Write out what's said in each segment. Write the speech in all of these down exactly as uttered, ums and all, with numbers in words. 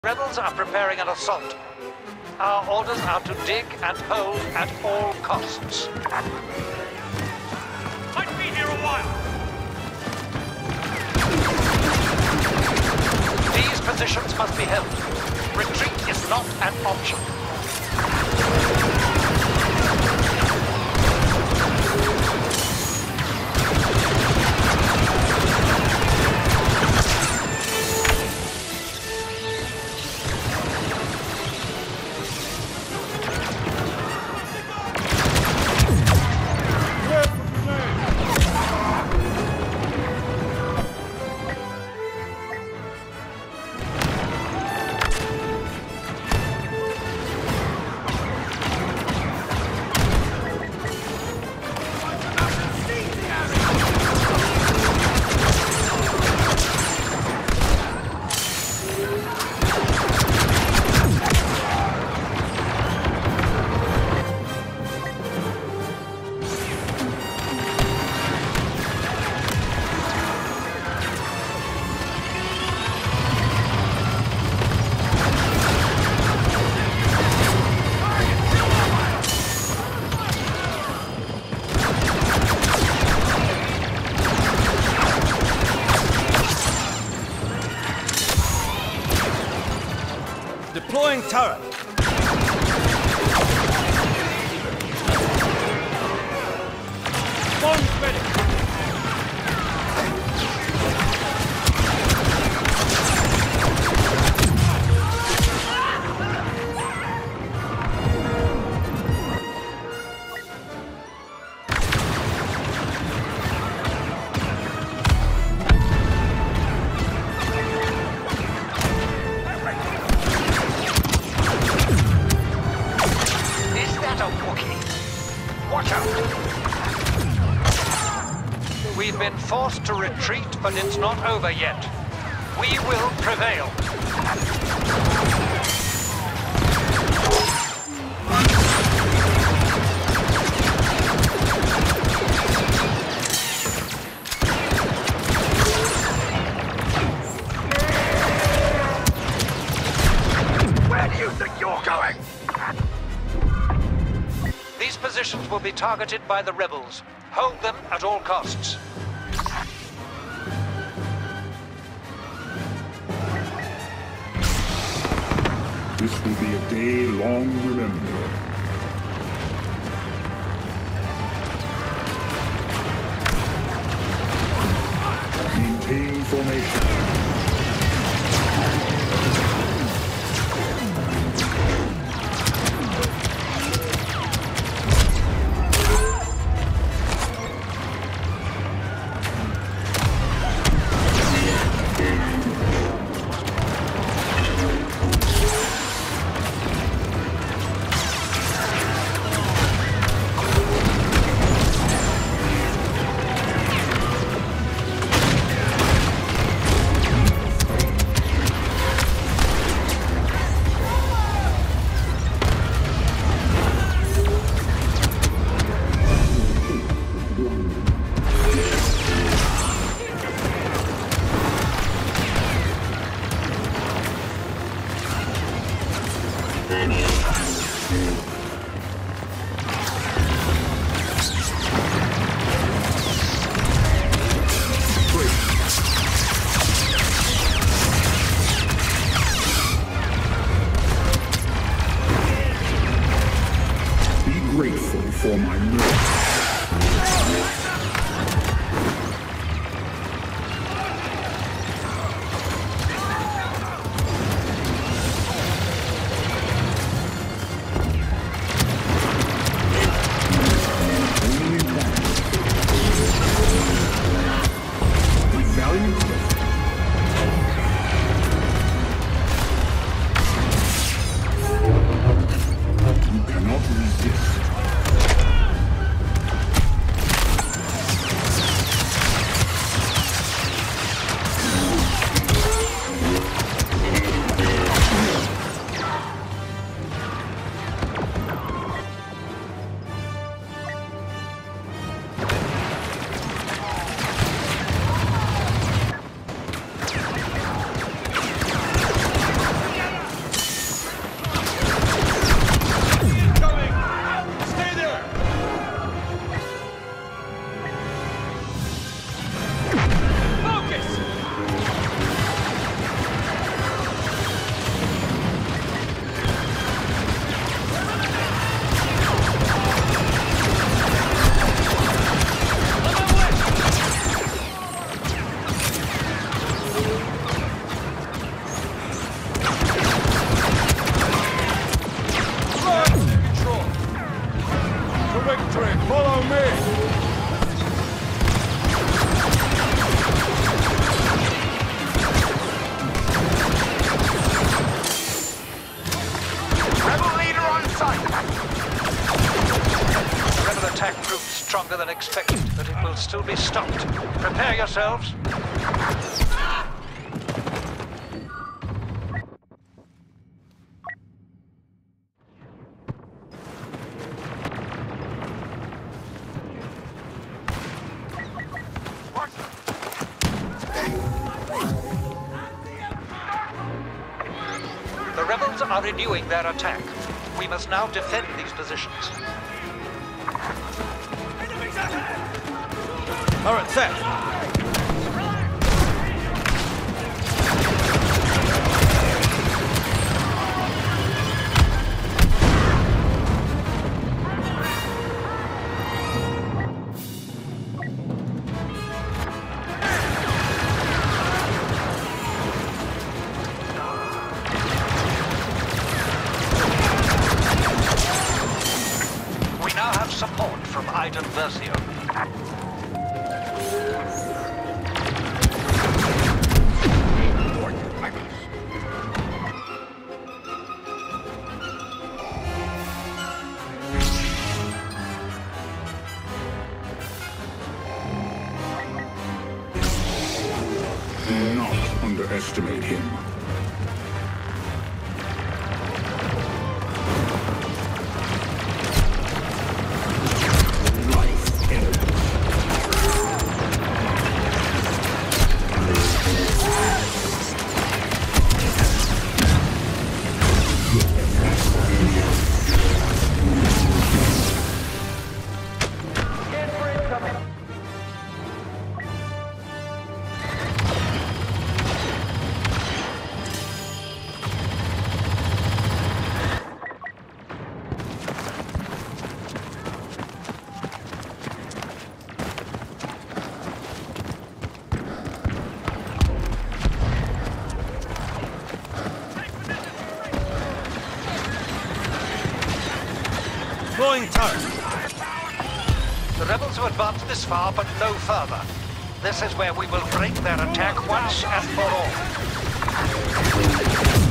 Rebels are preparing an assault. Our orders are to dig and hold at all costs. I've been here a while. These positions must be held. Retreat is not an option. Deploying turret. Bombs ready. Watch out! We've been forced to retreat, but it's not over yet. We will prevail. Where do you think you're going? These positions will be targeted by the rebels. Hold them at all costs. This will be a day long remembered. Maintain formation. Grateful for my mercy. You cannot resist. longer than expected, but it will still be stopped. Prepare yourselves. The rebels are renewing their attack. We must now defend these positions. Turret set! Support from Iden Versio. Do not underestimate him. Deploying turret. The rebels have advanced this far, but no further. This is where we will break their attack once and for all.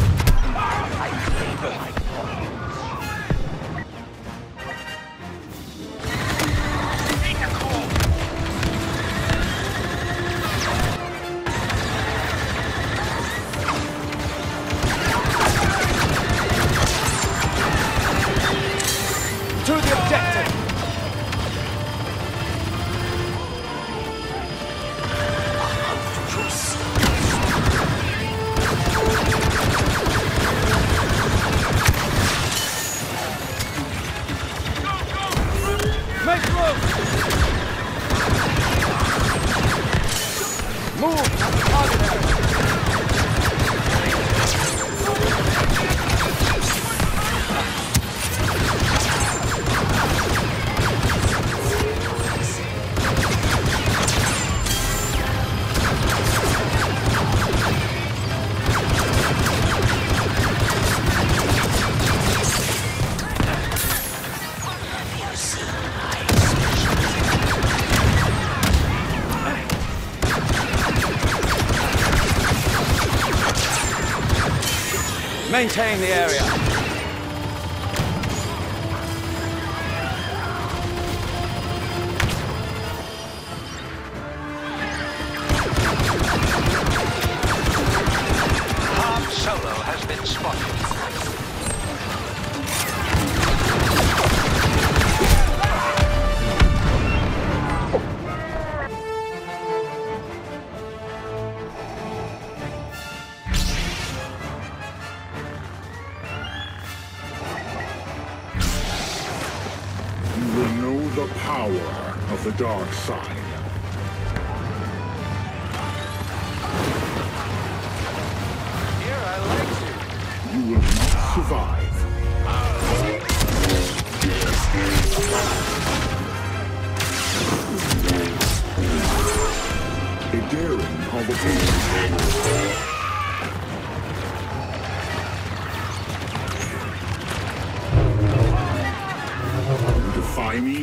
To the objective! Make room! Move at the target area! Maintain the area. Han Solo has been spotted. You will know the power of the dark side. Here, I like you. You will not survive. A daring provocation. Defy me?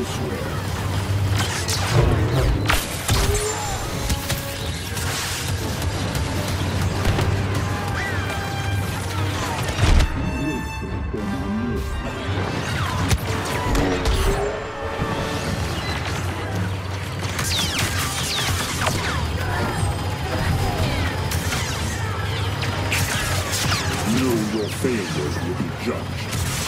elsewhere. Your failures will be judged.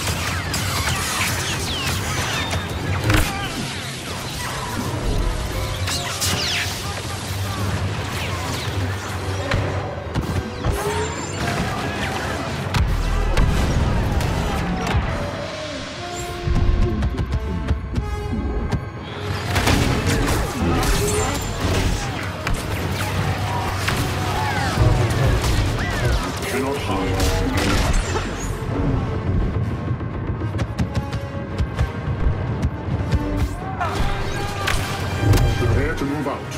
Cannot hide. Prepare to move out.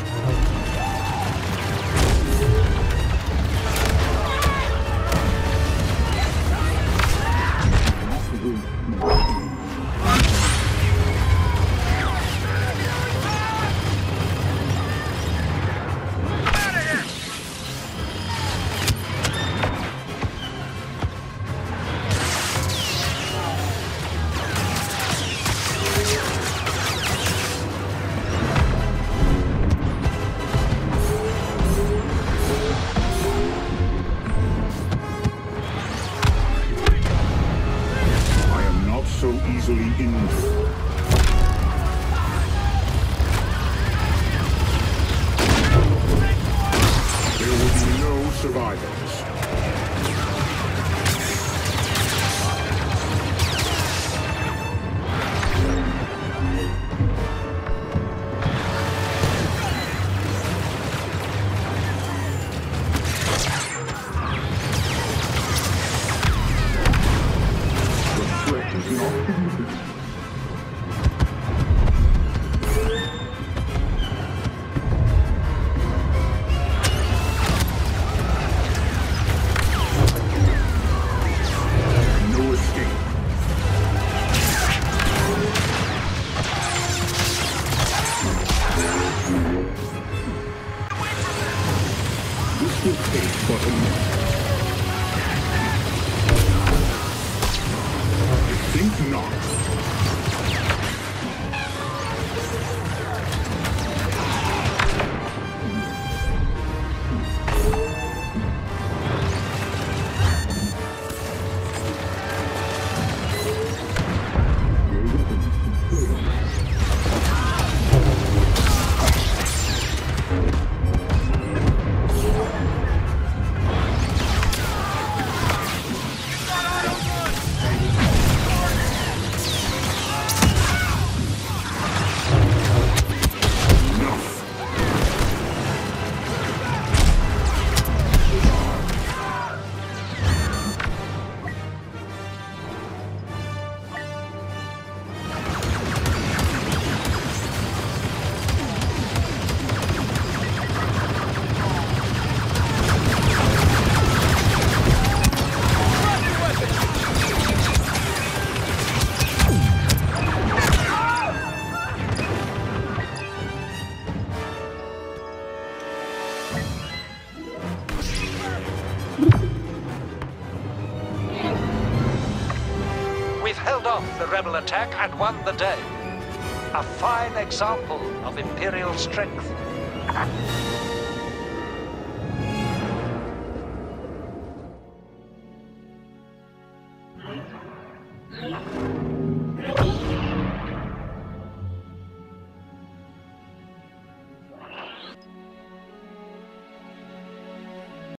So easily injured. There will be no survivors. This will take but a minute. I think not. We've held off the rebel attack and won the day. A fine example of Imperial strength.